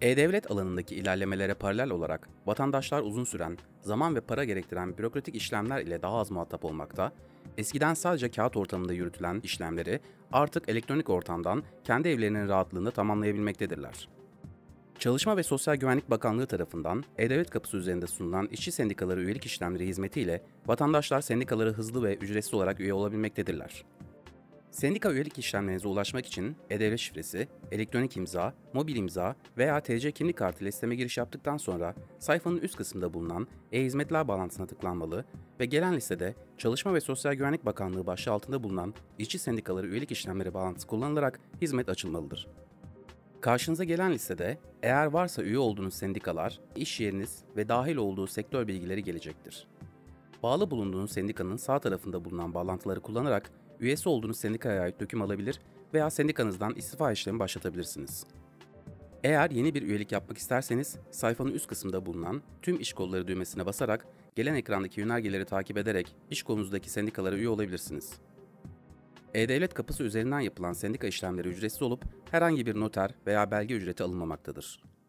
E-Devlet alanındaki ilerlemelere paralel olarak vatandaşlar uzun süren, zaman ve para gerektiren bürokratik işlemler ile daha az muhatap olmakta, eskiden sadece kağıt ortamında yürütülen işlemleri artık elektronik ortamdan kendi evlerinin rahatlığında tamamlayabilmektedirler. Çalışma ve Sosyal Güvenlik Bakanlığı tarafından E-Devlet kapısı üzerinde sunulan işçi sendikaları üyelik işlemleri hizmetiyle vatandaşlar sendikalara hızlı ve ücretsiz olarak üye olabilmektedirler. Sendika üyelik işlemlerinize ulaşmak için E-Devlet şifresi, elektronik imza, mobil imza veya TC kimlik kartı ile sisteme giriş yaptıktan sonra sayfanın üst kısmında bulunan e-hizmetler bağlantısına tıklanmalı ve gelen listede Çalışma ve Sosyal Güvenlik Bakanlığı başlığı altında bulunan işçi sendikaları üyelik işlemleri bağlantısı kullanılarak hizmet açılmalıdır. Karşınıza gelen listede eğer varsa üye olduğunuz sendikalar, iş yeriniz ve dahil olduğu sektör bilgileri gelecektir. Bağlı bulunduğunuz sendikanın sağ tarafında bulunan bağlantıları kullanarak üyesi olduğunuz sendikaya ait döküm alabilir veya sendikanızdan istifa işlemi başlatabilirsiniz. Eğer yeni bir üyelik yapmak isterseniz sayfanın üst kısmında bulunan tüm iş kolları düğmesine basarak gelen ekrandaki yönergeleri takip ederek iş kolunuzdaki sendikalara üye olabilirsiniz. E-Devlet kapısı üzerinden yapılan sendika işlemleri ücretsiz olup herhangi bir noter veya belge ücreti alınmamaktadır.